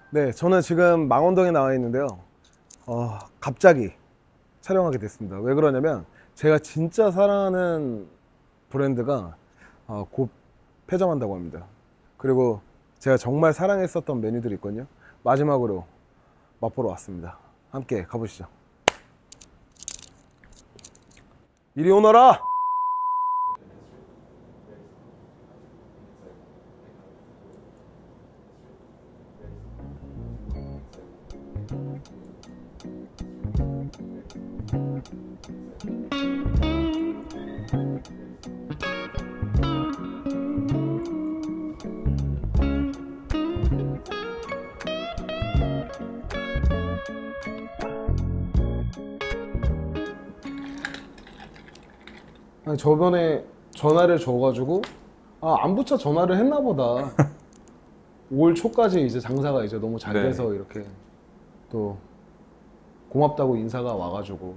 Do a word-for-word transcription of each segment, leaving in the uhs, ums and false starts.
네, 저는 지금 망원동에 나와 있는데요. 어, 갑자기 촬영하게 됐습니다. 왜 그러냐면 제가 진짜 사랑하는 브랜드가 어, 곧 폐점한다고 합니다. 그리고 제가 정말 사랑했었던 메뉴들이 있거든요. 마지막으로 맛보러 왔습니다. 함께 가보시죠. 이리 오너라! 아니, 저번에 전화를 줘가지고 아, 안부처 전화를 했나 보다. 올 초까지 이제 장사가 이제 너무 잘 네. 돼서 이렇게 또 고맙다고 인사가 와가지고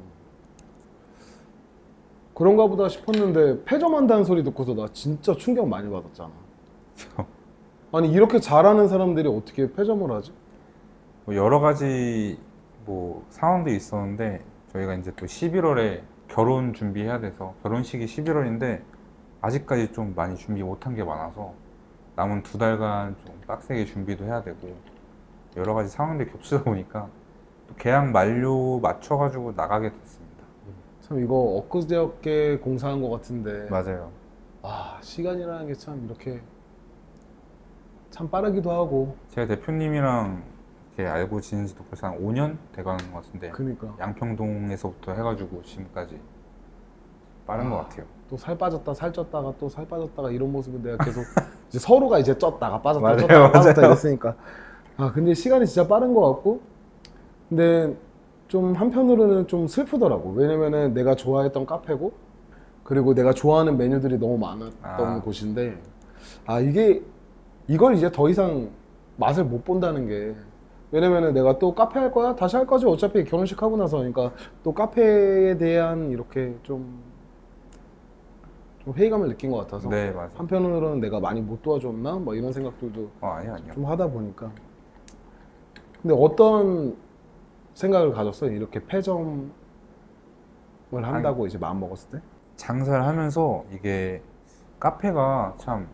그런가 보다 싶었는데 폐점한다는 소리 듣고서 나 진짜 충격 많이 받았잖아. 아니 이렇게 잘하는 사람들이 어떻게 폐점을 하지? 뭐 여러 가지 뭐 상황들이 있었는데 저희가 이제 또 십일월에 결혼 준비해야 돼서 결혼식이 십일월인데 아직까지 좀 많이 준비 못한 게 많아서 남은 두 달간 좀 빡세게 준비도 해야 되고 여러 가지 상황들이 겹치다 보니까 또 계약 만료 맞춰가지고 나가게 됐습니다. 참 이거 엊그저께 공사한 것 같은데 맞아요. 아 시간이라는 게 참 이렇게 참 빠르기도 하고. 제가 대표님이랑 이렇게 알고 지낸 지도 벌써 한 오 년 돼가는 것 같은데 그니까 양평동에서부터 해가지고 지금까지 빠른 아, 것 같아요. 또 살 빠졌다 살 쪘다가 또 살 빠졌다가 이런 모습을 내가 계속 이제 서로가 이제 쪘다가 빠졌다 맞아요, 쪘다가 빠졌다 맞아요. 이랬으니까 아 근데 시간이 진짜 빠른 것 같고 근데 좀 한편으로는 좀 슬프더라고. 왜냐면은 내가 좋아했던 카페고 그리고 내가 좋아하는 메뉴들이 너무 많았던 아. 곳인데 아 이게 이걸 이제 더 이상 맛을 못 본다는 게 왜냐면은 내가 또 카페 할 거야? 다시 할 거지 어차피 결혼식 하고 나서. 그러니까 또 카페에 대한 이렇게 좀, 좀 회의감을 느낀 것 같아서 네, 맞아요. 한편으로는 내가 많이 못 도와줬나? 뭐 이런 생각들도 어, 아니요, 아니요. 좀 하다 보니까. 근데 어떤 생각을 가졌어요? 이렇게 폐점을 한다고 이제 마음 먹었을 때? 장사를 하면서 이게 카페가 참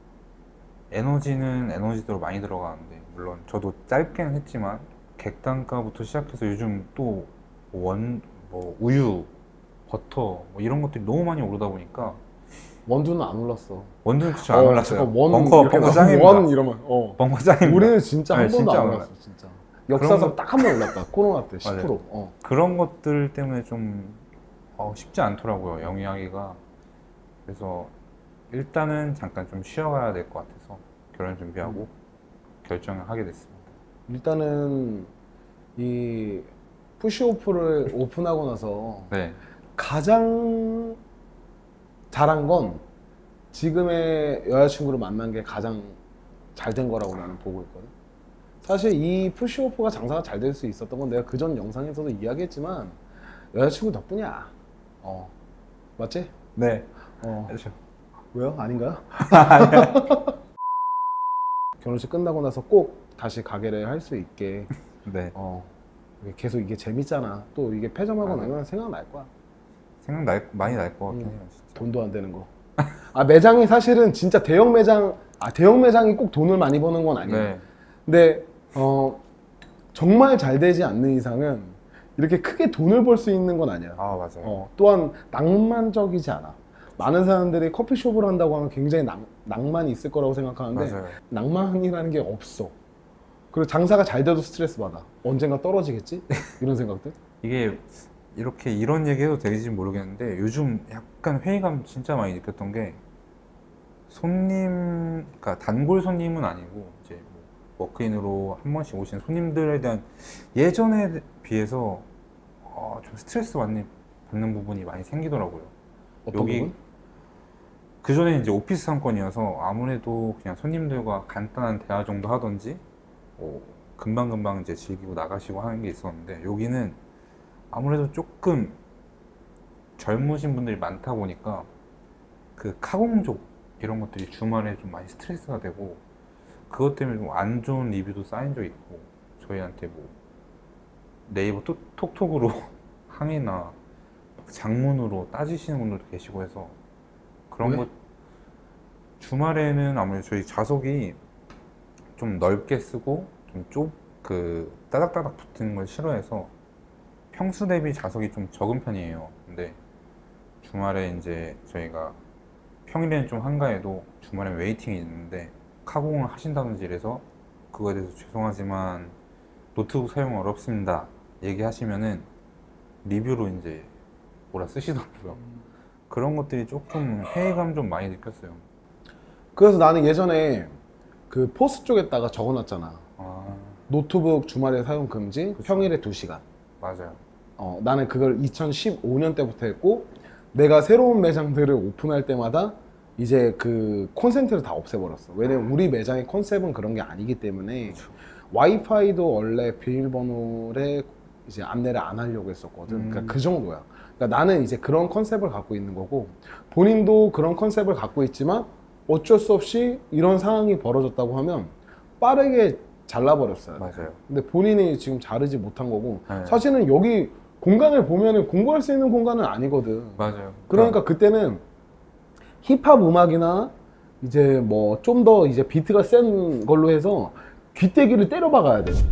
에너지는 에너지대로 많이 들어가는데 물론 저도 짧게는 했지만 객단가부터 시작해서 요즘 또 원, 뭐 우유, 버터 뭐 이런 것들이 너무 많이 오르다 보니까 원두는 안 올랐어. 원두는 그쵸 안 올랐어요. 잠깐, 원 벙커, 이렇게 벙커 나- 짱입니다. 원 이러면 어. 벙커 짱입니다. 우리는 진짜 한 네, 번도 진짜 안 안 올랐어 진짜. 역사상 그런 거- 딱 한 번 올랐다. 코로나 때 십 퍼센트. 맞아요. 어. 그런 것들 때문에 좀 어, 쉽지 않더라고요, 영위하기가. 그래서 일단은 잠깐 좀 쉬어가야 될 것 같아서 결혼 준비하고 결정을 하게 됐습니다. 일단은 이 푸시오프를 오픈하고 나서 네, 가장 잘한 건 지금의 여자친구를 만난 게 가장 잘 된 거라고 나는 보고 있거든. 사실 이 푸시오프가 장사가 잘 될 수 있었던 건 내가 그전 영상에서도 이야기했지만 여자친구 덕분이야. 어 맞지? 네, 어 그렇죠. 왜요? 아닌가요? 결혼식 끝나고 나서 꼭 다시 가게를 할 수 있게 네, 어 이게 계속 이게 재밌잖아. 또 이게 폐점하고 맞아요. 나면 생각날 거야. 생각 날, 많이 날 것 같긴 음. 해요, 진짜. 돈도 안 되는 거. 아 매장이 사실은 진짜 대형 매장 아 대형 매장이 꼭 돈을 많이 버는 건 아니에요. 네, 근데 어 정말 잘 되지 않는 이상은 이렇게 크게 돈을 벌 수 있는 건 아니야. 아 맞아요. 어 또한 낭만적이지 않아. 많은 사람들이 커피숍을 한다고 하면 굉장히 낭, 낭만이 있을 거라고 생각하는데 맞아요. 낭만이라는 게 없어. 그리고 장사가 잘 돼도 스트레스 받아. 언젠가 떨어지겠지? 이런 생각들? 이게 이렇게 이런 얘기해도 되는지 모르겠는데 요즘 약간 회의감 진짜 많이 느꼈던 게 손님, 그러니까 단골 손님은 아니고 이제 뭐 워크인으로 한 번씩 오시는 손님들에 대한 예전에 비해서 어, 좀 스트레스 받는, 받는 부분이 많이 생기더라고요. 어떤 여기 부분? 그 전에 이제 오피스 상권이어서 아무래도 그냥 손님들과 간단한 대화 정도 하던지 뭐 금방금방 이제 즐기고 나가시고 하는 게 있었는데 여기는 아무래도 조금 젊으신 분들이 많다 보니까 그 카공족 이런 것들이 주말에 좀 많이 스트레스가 되고 그것 때문에 좀 안 좋은 리뷰도 쌓인 적이 있고 저희한테 뭐 네이버 톡, 톡톡으로 항의나 장문으로 따지시는 분들도 계시고 해서 그런 왜? 것 주말에는 아무래도 저희 좌석이 좀 넓게 쓰고 좀 좁 그 따닥따닥 붙는 걸 싫어해서 평수 대비 좌석이 좀 적은 편이에요. 근데 주말에 이제 저희가 평일에는 좀 한가해도 주말엔 웨이팅이 있는데 카공을 하신다든지 이래서 그거에 대해서 죄송하지만 노트북 사용 어렵습니다 얘기하시면은 리뷰로 이제 뭐라 쓰시더라고요. 그런 것들이 조금 회의감 좀 많이 느꼈어요. 그래서 나는 예전에 그 포스 쪽에다가 적어놨잖아. 아, 노트북 주말에 사용 금지, 그쵸. 평일에 두 시간. 맞아요. 어, 나는 그걸 이천십오 년 때부터 했고, 내가 새로운 매장들을 오픈할 때마다 이제 그 콘센트를 다 없애버렸어. 왜냐면 우리 매장의 컨셉은 그런 게 아니기 때문에. 그쵸. 와이파이도 원래 비밀번호에 이제 안내를 안 하려고 했었거든. 음. 그러니까 그 정도야. 그러니까 나는 이제 그런 컨셉을 갖고 있는 거고, 본인도 그런 컨셉을 갖고 있지만 어쩔 수 없이 이런 상황이 벌어졌다고 하면 빠르게 잘라버렸어요. 맞아요. 근데 본인이 지금 자르지 못한 거고, 네. 사실은 여기 공간을 보면은 공부할 수 있는 공간은 아니거든. 맞아요. 그러니까 그때는 힙합 음악이나 이제 뭐 좀 더 이제 비트가 센 걸로 해서 귀때기를 때려 박아야 돼.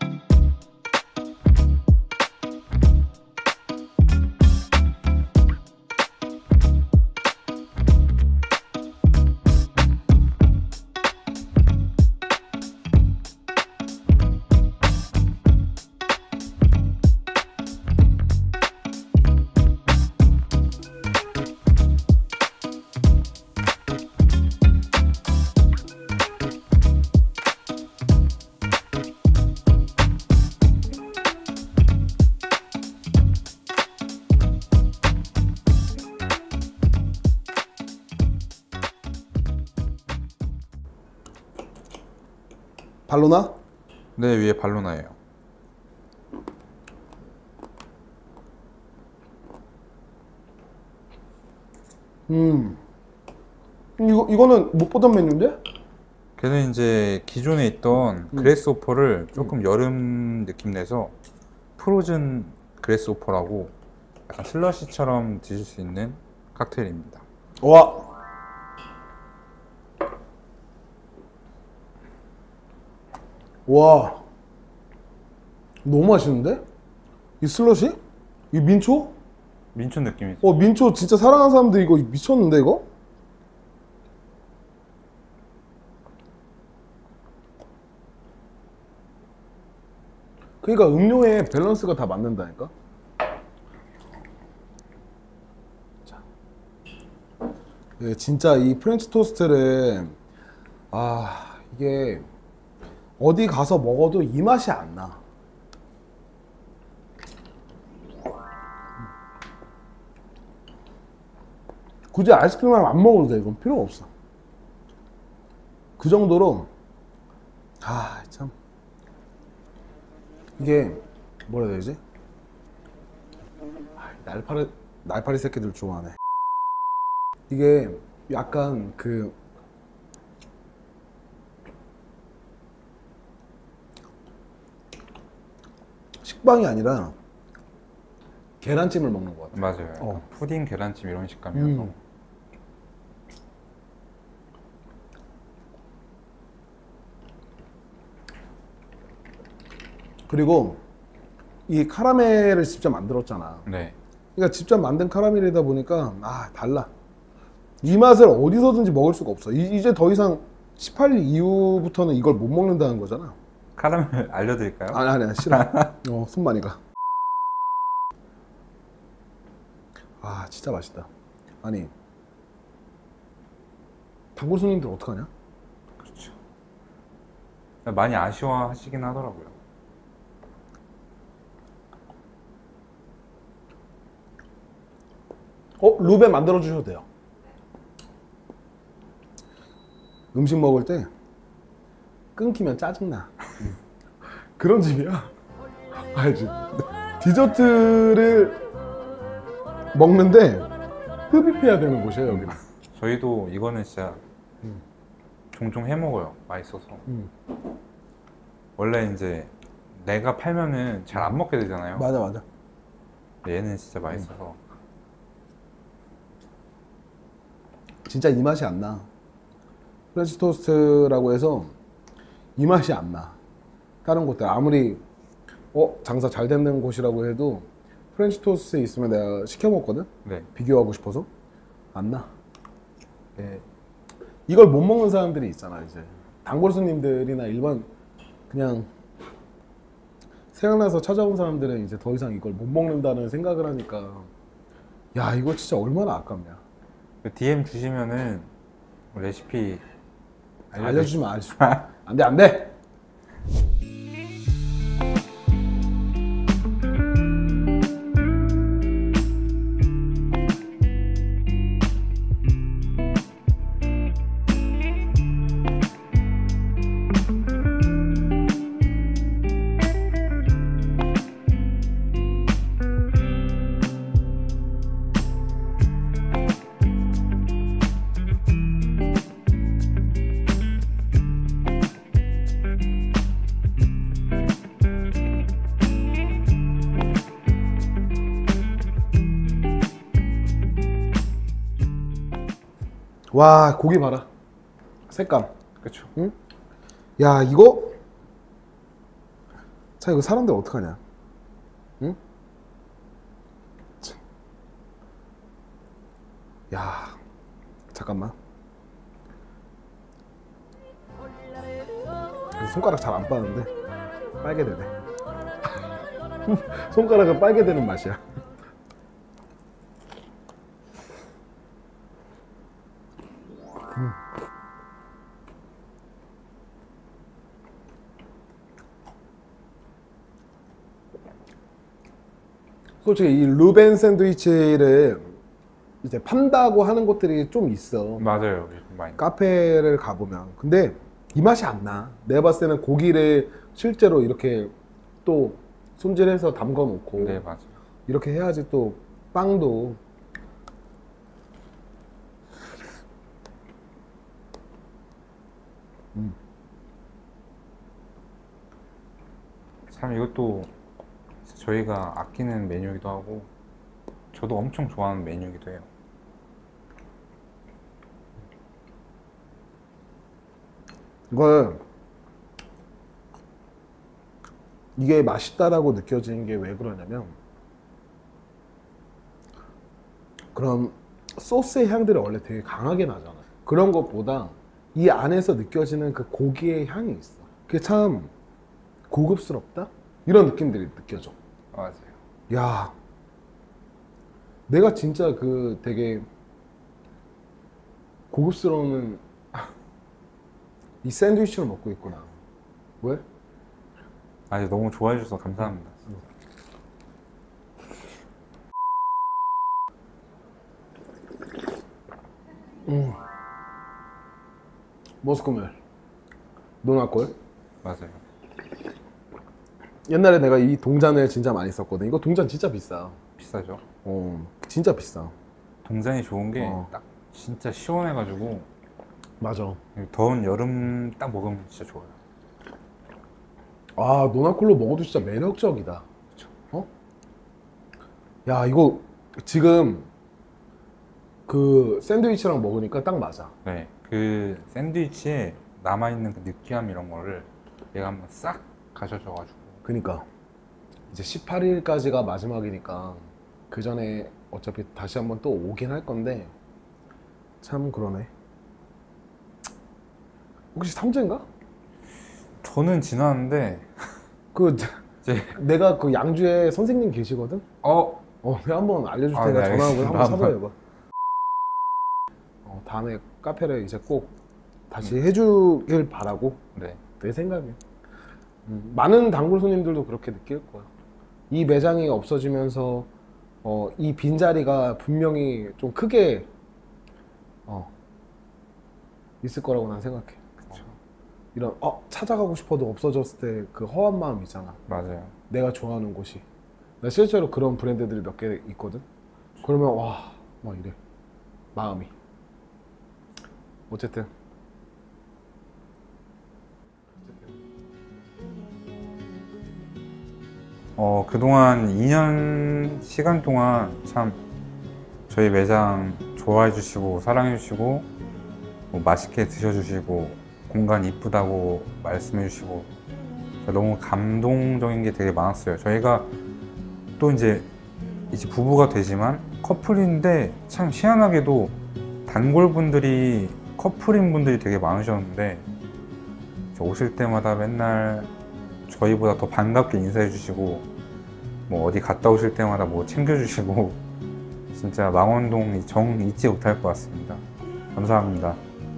발로나? 네, 위에 발로나예요. 음. 이거 이거는 못 보던 메뉴인데? 걔는 이제 기존에 있던 음. 그래스호퍼를 조금 여름 느낌 내서 프로즌 그래스호퍼라고 약간 슬러시처럼 드실 수 있는 칵테일입니다. 와. 와. 너무 맛있는데? 이 슬러시? 이 민초? 민초 느낌이 어, 민초 진짜 사랑하는 사람들 이거 미쳤는데 이거? 그러니까 음료의 밸런스가 다 맞는다니까? 자. 예, 진짜 이 프렌치 토스트를 아, 이게 어디 가서 먹어도 이 맛이 안 나. 굳이 아이스크림을 안 먹어도 돼. 이건 필요가 없어. 그 정도로 아, 참 이게 뭐라 해야 되지? 아, 날파리 날파리 새끼들 좋아하네. 이게 약간 그 식빵이 아니라 계란찜을 먹는 것 같아. 맞아요. 약간 어. 푸딩 계란찜 이런 식감이어서 음. 그리고 이 카라멜을 직접 만들었잖아. 네. 그러니까 직접 만든 카라멜이다 보니까 아, 달라. 이 맛을 어디서든지 먹을 수가 없어. 이, 이제 더 이상 십팔 일 이후부터는 이걸 못 먹는다는 거잖아. 카라멜 알려드릴까요? 아니 아니야, 싫어. 어, 손 많이 가. 아, 진짜 맛있다. 아니, 단골 손님들 어떡하냐? 그렇죠. 많이 아쉬워하시긴 하더라고요. 어, 루베 만들어 주셔도 돼요. 음식 먹을 때 끊기면 짜증나. 음. 그런 집이야. 알지? 디저트를 먹는데 흡입해야 되는 곳이에요, 여기는. 저희도 이거는 진짜 음. 종종 해 먹어요. 맛있어서. 음. 원래 이제 내가 팔면은 잘 안 먹게 되잖아요. 맞아 맞아. 근데 얘는 진짜 맛있어서. 진짜 이 맛이 안 나. 프렌치 토스트라고 해서 이 맛이 안 나. 다른 곳들 아무리 어 장사 잘 되는 곳이라고 해도 프렌치 토스트에 있으면 내가 시켜 먹거든. 네. 비교하고 싶어서 안 나. 네. 이걸 못 먹는 사람들이 있잖아. 이제 단골 손님들이나 일반 그냥 생각나서 찾아온 사람들은 이제 더 이상 이걸 못 먹는다는 생각을 하니까 야 이거 진짜 얼마나 아깝냐. 그 디엠 주시면은 레시피 알려주지 마. 알려주지 마. 안돼 안돼. 와 고기 봐라. 색감. 그쵸. 응? 야 이거 자 이거 사람들 어떡하냐. 응? 참. 야 잠깐만. 손가락 잘 안 빠는데 빨게 되네. 손가락은 빨게 되는 맛이야. 음. 솔직히 이 루벤 샌드위치를 이제 판다고 하는 곳들이 좀 있어. 맞아요. 요즘 많이. 카페를 가보면. 근데 이 맛이 안 나. 내가 봤을 때는 고기를 실제로 이렇게 또 손질해서 담궈 놓고 네, 맞아요. 이렇게 해야지 또 빵도 음. 참 이것도 저희가 아끼는 메뉴이기도 하고 저도 엄청 좋아하는 메뉴이기도 해요. 이걸 이게 맛있다라고 느껴지는 게 왜 그러냐면 그런 소스의 향들이 원래 되게 강하게 나잖아. 그런 것보다 이 안에서 느껴지는 그 고기의 향이 있어. 그게 참 고급스럽다? 이런 느낌들이 느껴져. 맞아요. 야, 내가 진짜 그 되게 고급스러운 이 샌드위치를 먹고 있구나. 왜? 아, 너무 좋아해 주셔서 감사합니다. 음. 머스크멜 노나콜. 맞아요. 옛날에 내가 이 동전을 진짜 많이 썼거든. 이거 동전 진짜 비싸. 비싸죠. 어, 진짜 비싸. 동전이 좋은 게 어. 딱 진짜 시원해가지고 맞아. 더운 여름 딱 먹으면 진짜 좋아요. 아, 노나콜로 먹어도 진짜 매력적이다. 어? 야, 이거 지금 그 샌드위치랑 먹으니까 딱 맞아. 네, 그 샌드위치에 남아있는 그 느끼함 이런 거를 얘가 한번 싹 가져줘가지고. 그니까 이제 십팔 일까지가 마지막이니까 그 전에 어차피 다시 한번 또 오긴 할 건데 참 그러네. 혹시 삼재인가? 저는 지났는데 그 이제 내가 그 양주에 선생님 계시거든? 어 어, 내가 한번 알려줄 아, 테니까 네, 전화하고 알겠습니다. 한번 찾아해봐. 어, 다음에 카페를 이제 꼭 다시 해주길 바라고. 네, 내 생각이야. 음, 많은 단골 손님들도 그렇게 느낄 거야. 이 매장이 없어지면서 어, 이 빈자리가 분명히 좀 크게 어, 있을 거라고 난 생각해. 그쵸. 이런 어, 찾아가고 싶어도 없어졌을 때 그 허한 마음 있잖아. 맞아요. 내가 좋아하는 곳이. 나 실제로 그런 브랜드들이 몇 개 있거든. 그러면 와, 막 이래. 마음이. 어쨌든 어, 그동안 이 년 시간 동안 참 저희 매장 좋아해 주시고 사랑해 주시고 뭐 맛있게 드셔주시고 공간 이쁘다고 말씀해 주시고 너무 감동적인 게 되게 많았어요. 저희가 또 이제 이제 부부가 되지만 커플인데 참 희한하게도 단골분들이 커플인 분들이 되게 많으셨는데 오실 때마다 맨날 저희보다 더 반갑게 인사해 주시고 뭐 어디 갔다 오실 때마다 뭐 챙겨 주시고 진짜 망원동 정 잊지 못할 것 같습니다. 감사합니다.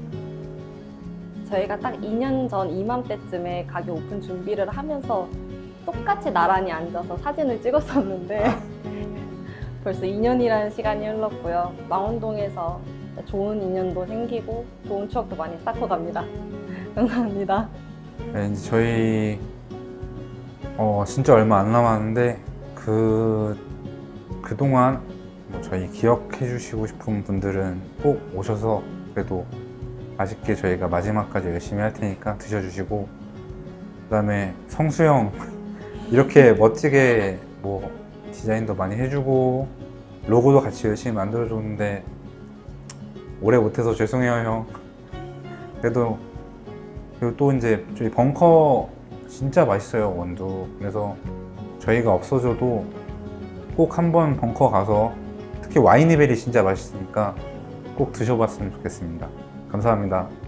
저희가 딱 이 년 전 이맘때쯤에 가게 오픈 준비를 하면서 똑같이 나란히 앉아서 사진을 찍었었는데 벌써 이 년이라는 시간이 흘렀고요. 망원동에서 좋은 인연도 생기고 좋은 추억도 많이 쌓고 갑니다. 감사합니다. 네, 이제 저희 어, 진짜 얼마 안 남았는데 그 그동안 뭐 저희 기억해 주시고 싶은 분들은 꼭 오셔서 그래도 맛있게 저희가 마지막까지 열심히 할 테니까 드셔주시고 그 다음에 성수형 이렇게 멋지게 뭐 디자인도 많이 해주고 로고도 같이 열심히 만들어줬는데 오래 못해서 죄송해요 형. 그래도 그리고 또 이제 저희 벙커 진짜 맛있어요 원두. 그래서 저희가 없어져도 꼭 한번 벙커 가서 특히 와이니벨이 진짜 맛있으니까 꼭 드셔봤으면 좋겠습니다. 감사합니다.